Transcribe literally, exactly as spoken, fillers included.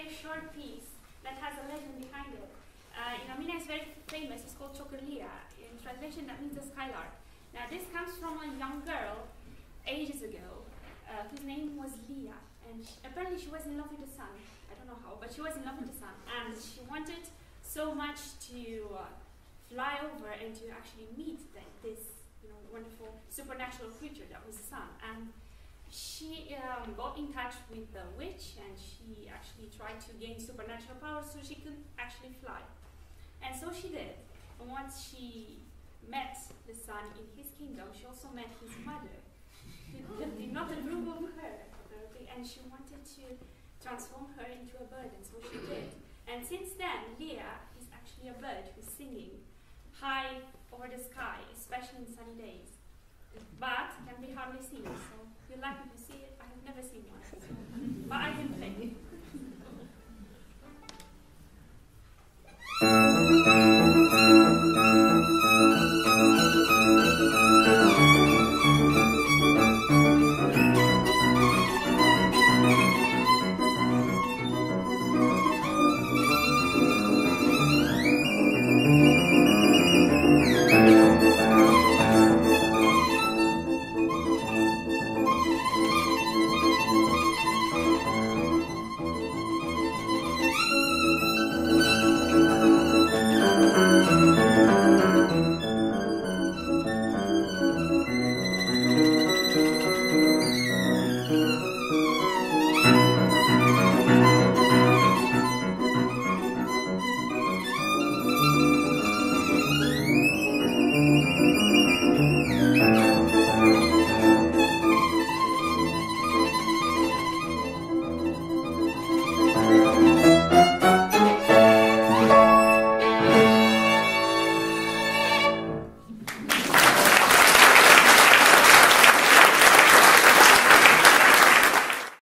very short piece that has a legend behind it. Uh, in Armenia, it's very famous. It's called Chokerlia. In translation, that means the skylark. Now, this comes from a young girl ages ago uh, whose name was Leah. And she, apparently, she was in love with the sun. I don't know how, but she was in love with the sun. And she wanted so much to uh, fly over and to actually meet the, this you know, wonderful supernatural creature that was the sun. And she um, got in touch with the witch, and she actually tried to gain supernatural powers so she could actually fly. And so she did. And once she met the sun in his kingdom, she also met his mother, who did not approve of her. And she wanted to transform her into a bird, and so she did. And since then, Leah is actually a bird who's singing high over the sky, especially in sunny days. But can be hardly seen, so you're lucky to see it. I have never seen one, so. But I can play.